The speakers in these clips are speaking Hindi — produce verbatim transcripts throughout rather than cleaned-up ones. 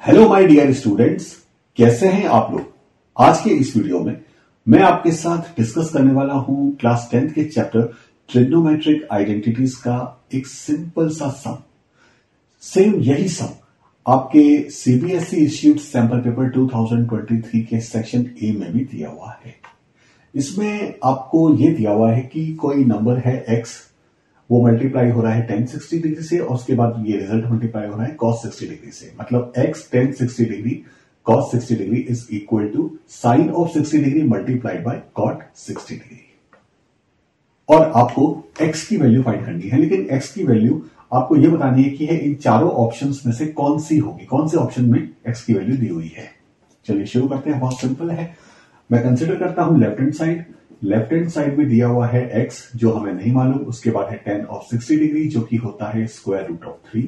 हेलो माय डियर स्टूडेंट्स, कैसे हैं आप लोग। आज के इस वीडियो में मैं आपके साथ डिस्कस करने वाला हूं क्लास टेंथ के चैप्टर ट्रिग्नोमेट्रिक आइडेंटिटीज का एक सिंपल सा सम। सेम यही सम आपके सीबीएसई इश्यूड सैंपल पेपर दो हज़ार तेईस के सेक्शन ए में भी दिया हुआ है। इसमें आपको यह दिया हुआ है कि कोई नंबर है एक्स, वो मल्टीप्लाई हो रहा है टेन सिक्सटी डिग्री से और उसके बाद ये रिजल्ट मल्टीप्लाई हो रहा है कॉस सिक्सटी डिग्री से। मतलब x tan sixty degree cos sixty degree is equal to sine of sixty degree multiplied by cot sixty degree. और आपको x की वैल्यू फाइंड करनी है, लेकिन x की वैल्यू आपको यह बतानी है कि है इन चारों ऑप्शंस में से कौन सी होगी, कौन से ऑप्शन में x की वैल्यू दी हुई है। चलिए शुरू करते हैं। बहुत सिंपल है। मैं कंसिडर करता हूं left hand side. Left hand side में दिया हुआ है x जो हमें नहीं मालूम, उसके बाद है टेन ऑफ सिक्सटी डिग्री जो कि होता है square root of three.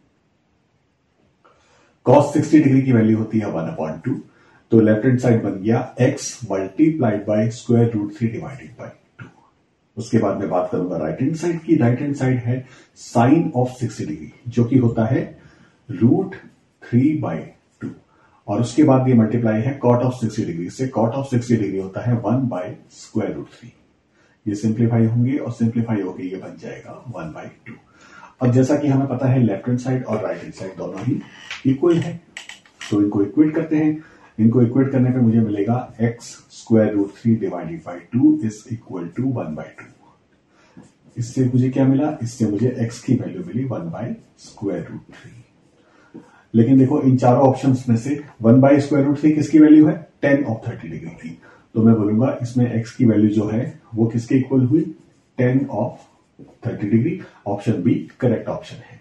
Cos sixty degree की वैल्यू होती है वन अपॉइंट टू। तो लेफ्ट हैंड साइड बन गया x multiplied by square root three divided by two. उसके बाद मैं बात करूंगा राइट हैंड साइड की। राइट हैंड साइड है साइन ऑफ सिक्सटी डिग्री जो कि होता है रूट थ्री बाय टू। और उसके बाद ये मल्टीप्लाई है कॉट ऑफ सिक्सटी डिग्री से। कॉट ऑफ सिक्सटी डिग्री होता है one by square root three. ये सिंप्लीफाई होंगे और सिंप्लीफाई होके ये बन जाएगा वन बाय टू। अब जैसा कि हमें पता है लेफ्ट हैंड साइड और राइट हैंड साइड दोनों ही इक्वल है, तो इनको इक्वेट करते हैं। इनको इक्वेट करने पे मुझे मिलेगा x square root three divided by two is equal to one by two. इससे मुझे क्या मिला, इससे मुझे एक्स की वैल्यू मिली one by square root three. लेकिन देखो इन चारों ऑप्शंस में से one by square root three किसकी वैल्यू है, टेन ऑफ थर्टी डिग्री की। तो मैं बोलूंगा इसमें x की वैल्यू जो है वो किसके इक्वल हुई, tan of thirty degree. Option B correct option है।